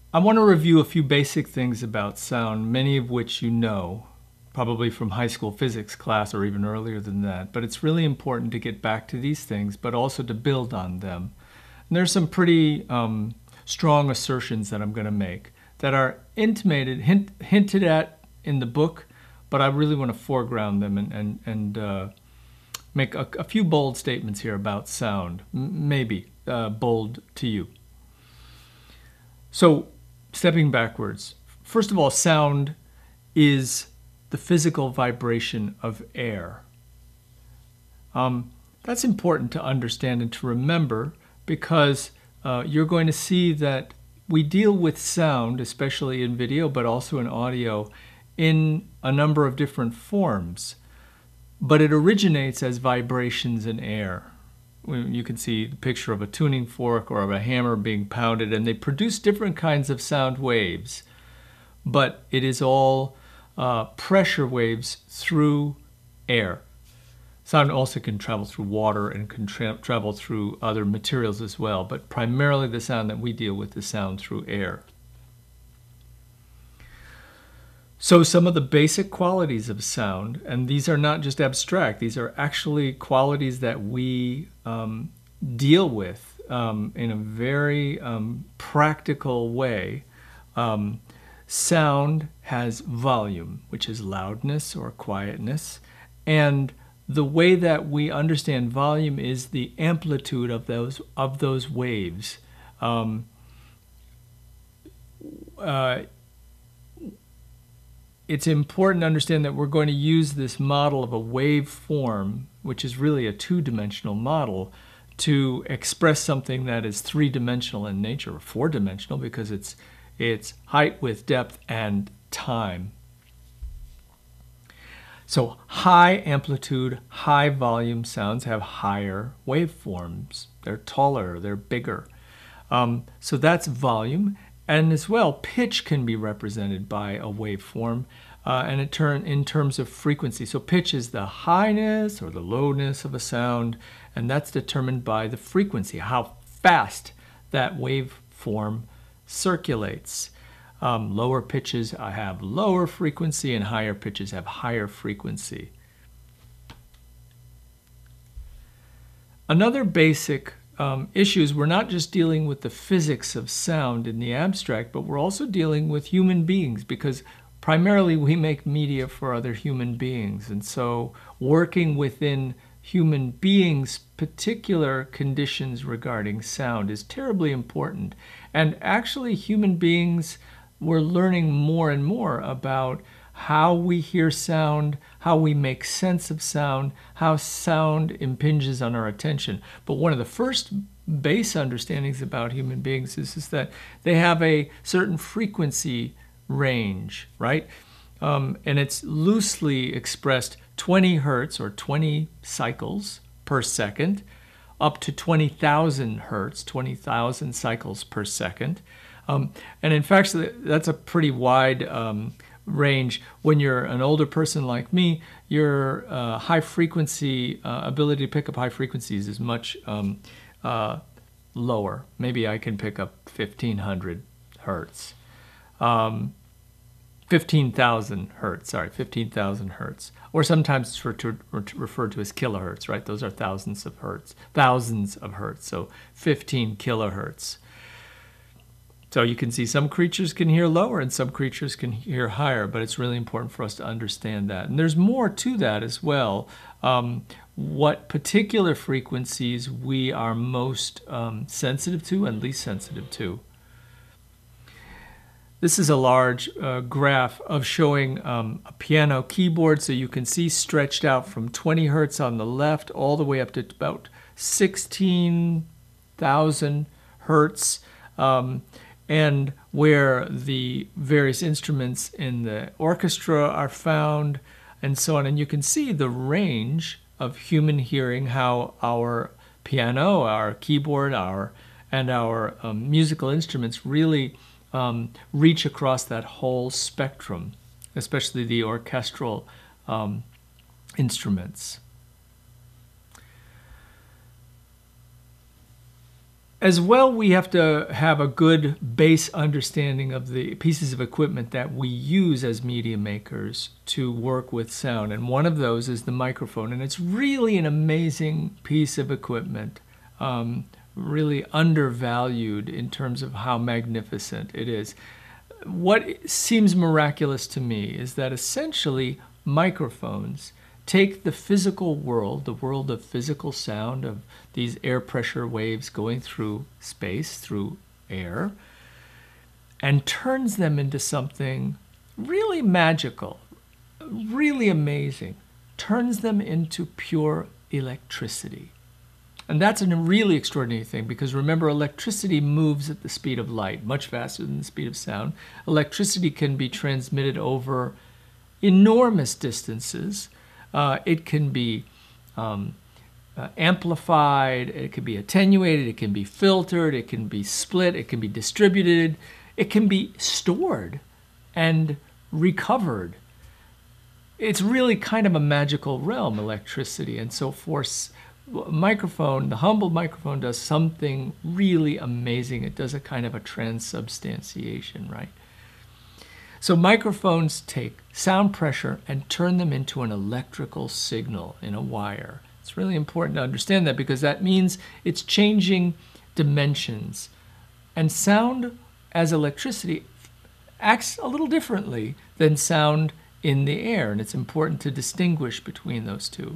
I want to review a few basic things about sound, many of which you know, probably from high school physics class or even earlier than that. But it's really important to get back to these things, but also to build on them. And there's some pretty strong assertions that I'm going to make that are intimated, hinted at in the book, but I really want to foreground them and make a few bold statements here about sound, maybe bold to you. So, stepping backwards, first of all, sound is the physical vibration of air. That's important to understand and to remember because you're going to see that we deal with sound, especially in video, but also in audio, in a number of different forms. But it originates as vibrations in air. You can see the picture of a tuning fork or of a hammer being pounded, and they produce different kinds of sound waves. But it is all pressure waves through air. Sound also can travel through water and can travel through other materials as well, but primarily the sound that we deal with is sound through air. So some of the basic qualities of sound, and these are not just abstract, these are actually qualities that we deal with in a very practical way. Sound has volume, which is loudness or quietness, and the way that we understand volume is the amplitude of those waves. It's important to understand that we're going to use this model of a waveform, which is really a two-dimensional model, to express something that is three-dimensional in nature, or four-dimensional, because it's height, width, depth, and time. So high amplitude, high volume sounds have higher waveforms. They're taller, they're bigger. So that's volume. And as well, pitch can be represented by a waveform and in terms of frequency. So pitch is the highness or the lowness of a sound, and that's determined by the frequency, how fast that waveform circulates. Lower pitches have lower frequency and higher pitches have higher frequency. Another basic issues, we're not just dealing with the physics of sound in the abstract, but we're also dealing with human beings because primarily we make media for other human beings. And so working within human beings' particular conditions regarding sound is terribly important. And actually human beings, we're learning more and more about how we hear sound, how we make sense of sound, how sound impinges on our attention. But one of the first base understandings about human beings is that they have a certain frequency range, right? And it's loosely expressed 20 hertz or 20 cycles per second, up to 20,000 hertz, 20,000 cycles per second. And in fact, that's a pretty wide range. When you're an older person like me, your high frequency ability to pick up high frequencies is much lower. Maybe I can pick up 1,500 hertz. 15,000 hertz, sorry, 15,000 hertz. Or sometimes it's referred to as kilohertz, right? Those are thousands of hertz, so 15 kilohertz. So you can see some creatures can hear lower and some creatures can hear higher, but it's really important for us to understand that. And there's more to that as well. What particular frequencies we are most sensitive to and least sensitive to. This is a large graph of showing a piano keyboard, so you can see stretched out from 20 hertz on the left all the way up to about 16,000 hertz. And where the various instruments in the orchestra are found, and so on. And you can see the range of human hearing, how our piano, our keyboard, and our musical instruments really reach across that whole spectrum, especially the orchestral instruments. As well, we have to have a good base understanding of the pieces of equipment that we use as media makers to work with sound. And one of those is the microphone. And it's really an amazing piece of equipment, really undervalued in terms of how magnificent it is. What seems miraculous to me is that essentially microphones take the physical world, the world of physical sound, of these air pressure waves going through space, through air, and turns them into something really magical, really amazing, turns them into pure electricity. And that's a really extraordinary thing, because remember, electricity moves at the speed of light, much faster than the speed of sound. Electricity can be transmitted over enormous distances. It can be amplified, it can be attenuated, it can be filtered, it can be split, it can be distributed, it can be stored and recovered. It's really kind of a magical realm, electricity. And so for microphone, the humble microphone does something really amazing. It does a kind of a transubstantiation, right? So microphones take sound pressure and turn them into an electrical signal in a wire. It's really important to understand that, because that means it's changing dimensions. And sound as electricity acts a little differently than sound in the air, and it's important to distinguish between those two.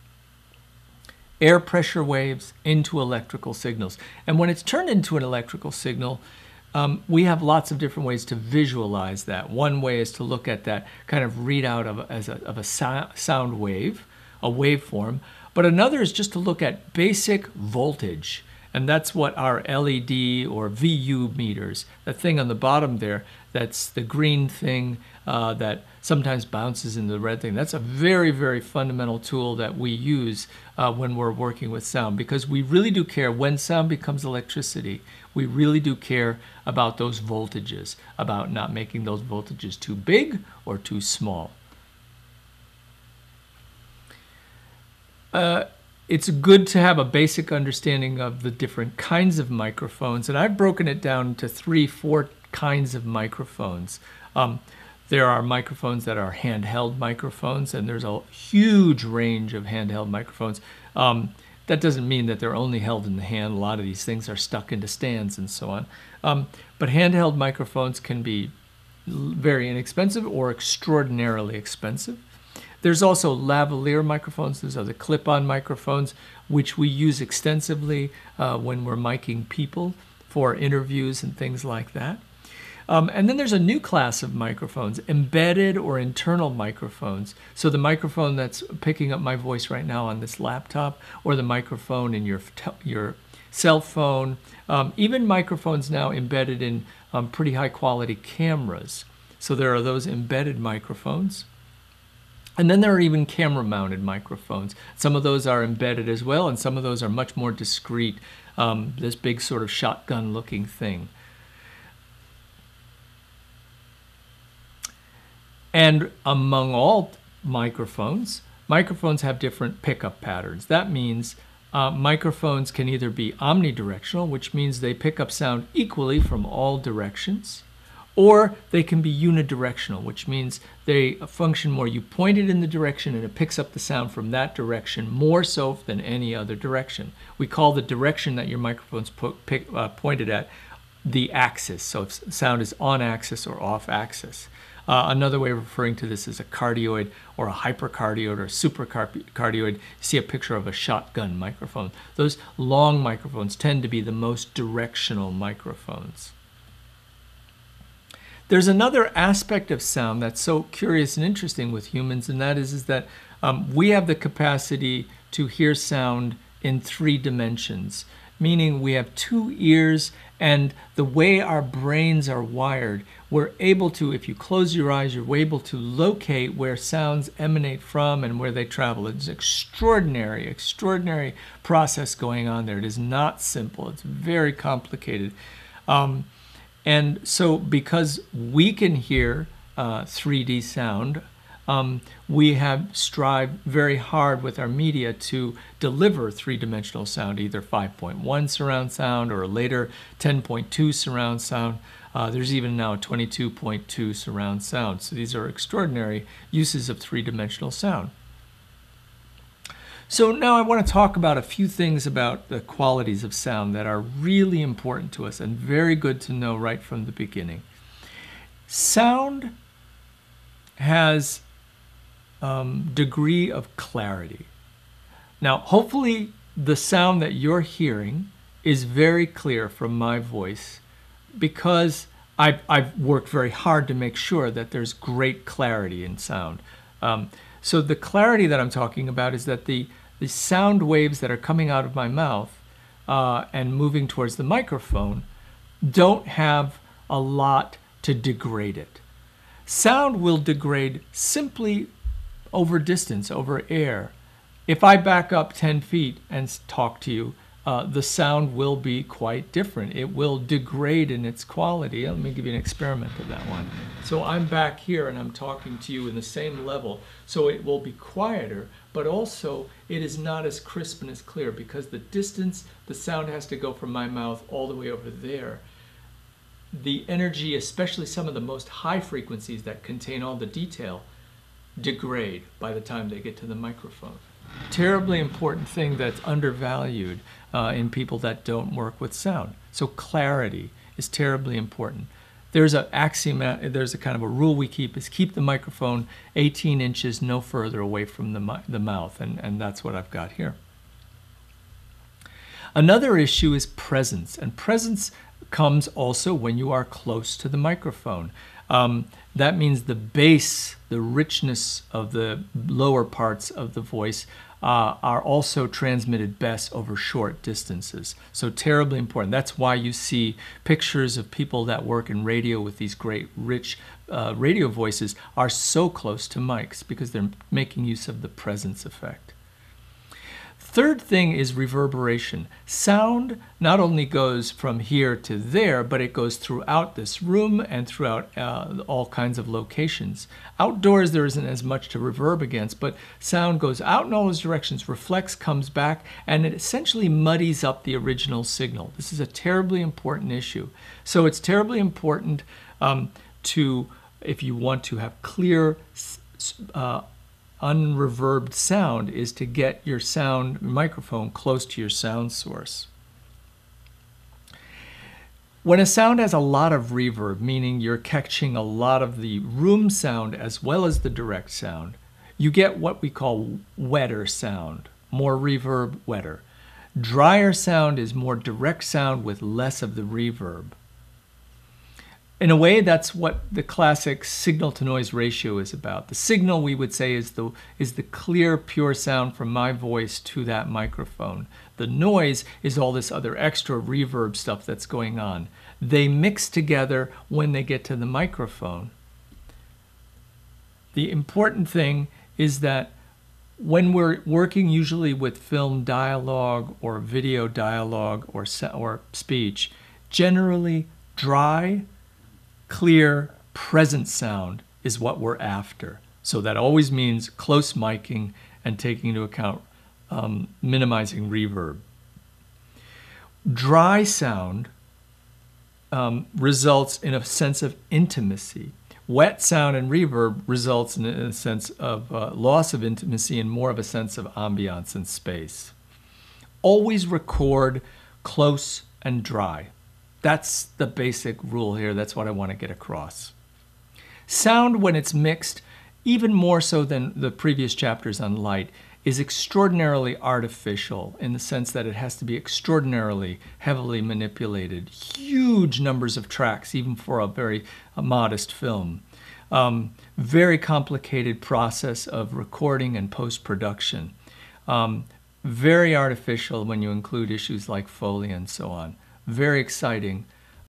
Air pressure waves into electrical signals. And when it's turned into an electrical signal, we have lots of different ways to visualize that. One way is to look at that kind of readout of a sound wave, a waveform. But another is just to look at basic voltage. And that's what our LED or VU meters, that thing on the bottom there, that's the green thing that sometimes bounces into the red thing. That's a very, very fundamental tool that we use when we're working with sound, because we really do care when sound becomes electricity. We really do care about those voltages, about not making those voltages too big or too small. It's good to have a basic understanding of the different kinds of microphones, and I've broken it down to 3-4 kinds of microphones. There are microphones that are handheld microphones, and there's a huge range of handheld microphones. That doesn't mean that they're only held in the hand. A lot of these things are stuck into stands and so on. But handheld microphones can be very inexpensive or extraordinarily expensive. There's also lavalier microphones. Those are the clip-on microphones, which we use extensively when we're miking people for interviews and things like that. And then there's a new class of microphones, embedded or internal microphones. So the microphone that's picking up my voice right now on this laptop, or the microphone in your cell phone, even microphones now embedded in pretty high quality cameras. So there are those embedded microphones. And then there are even camera-mounted microphones. Some of those are embedded as well, and some of those are much more discreet, this big sort of shotgun-looking thing. And among all microphones, microphones have different pickup patterns. That means microphones can either be omnidirectional, which means they pick up sound equally from all directions, or they can be unidirectional, which means they function more. You point it in the direction and it picks up the sound from that direction more so than any other direction. We call the direction that your microphone's pointed at the axis. So if sound is on axis or off axis. Another way of referring to this is a cardioid or a hypercardioid or a supercardioid. You see a picture of a shotgun microphone. Those long microphones tend to be the most directional microphones. There's another aspect of sound that's so curious and interesting with humans, and that is that we have the capacity to hear sound in 3 dimensions, meaning we have 2 ears, and the way our brains are wired, we're able to, if you close your eyes, you're able to locate where sounds emanate from and where they travel. It's an extraordinary process going on there. It is not simple. It's very complicated. And so because we can hear 3D sound, we have strived very hard with our media to deliver three-dimensional sound, either 5.1 surround sound or a later 10.2 surround sound. There's even now a 22.2 surround sound. So these are extraordinary uses of three-dimensional sound. So now I want to talk about a few things about the qualities of sound that are really important to us and very good to know right from the beginning. Sound has degree of clarity. Now, hopefully the sound that you're hearing is very clear from my voice, because I've worked very hard to make sure that there's great clarity in sound. So the clarity that I'm talking about is that the sound waves that are coming out of my mouth and moving towards the microphone don't have a lot to degrade it. Sound will degrade simply over distance, over air. If I back up 10 feet and talk to you, the sound will be quite different. It will degrade in its quality. Let me give you an experiment of that one. So I'm back here and I'm talking to you in the same level, so it will be quieter, but also it is not as crisp and as clear because the distance, the sound has to go from my mouth all the way over there. The energy, especially some of the most high frequencies that contain all the detail, degrade by the time they get to the microphone. Terribly important thing that's undervalued in people that don't work with sound. So clarity is terribly important. There's an axiom, there's a kind of a rule we keep, is keep the microphone 18 inches no further away from the mouth, and that's what I've got here. Another issue is presence, and presence comes also when you are close to the microphone. That means the bass, the richness of the lower parts of the voice are also transmitted best over short distances. So terribly important. That's why you see pictures of people that work in radio with these great rich radio voices are so close to mics, because they're making use of the presence effect. Third thing is reverberation. Sound not only goes from here to there, but it goes throughout this room and throughout all kinds of locations. Outdoors, there isn't as much to reverb against, but sound goes out in all those directions, reflects, comes back, and it essentially muddies up the original signal. This is a terribly important issue. So it's terribly important if you want to have clear, unreverbed sound, is to get your sound microphone close to your sound source. When a sound has a lot of reverb, meaning you're catching a lot of the room sound as well as the direct sound, you get what we call wetter sound, more reverb, wetter. Drier sound is more direct sound with less of the reverb. In a way, that's what the classic signal-to-noise ratio is about. The signal, we would say, is the clear, pure sound from my voice to that microphone. The noise is all this other extra reverb stuff that's going on. They mix together when they get to the microphone. The important thing is that when we're working usually with film dialogue or video dialogue or speech, generally dry, clear, present sound is what we're after. So that always means close miking and taking into account minimizing reverb. Dry sound results in a sense of intimacy. Wet sound and reverb results in a sense of loss of intimacy and more of a sense of ambiance and space. Always record close and dry. That's the basic rule here. That's what I want to get across. Sound, when it's mixed, even more so than the previous chapters on light, is extraordinarily artificial in the sense that it has to be extraordinarily heavily manipulated. Huge numbers of tracks, even for a very modest film. Very complicated process of recording and post-production. Very artificial when you include issues like Foley and so on. Very exciting,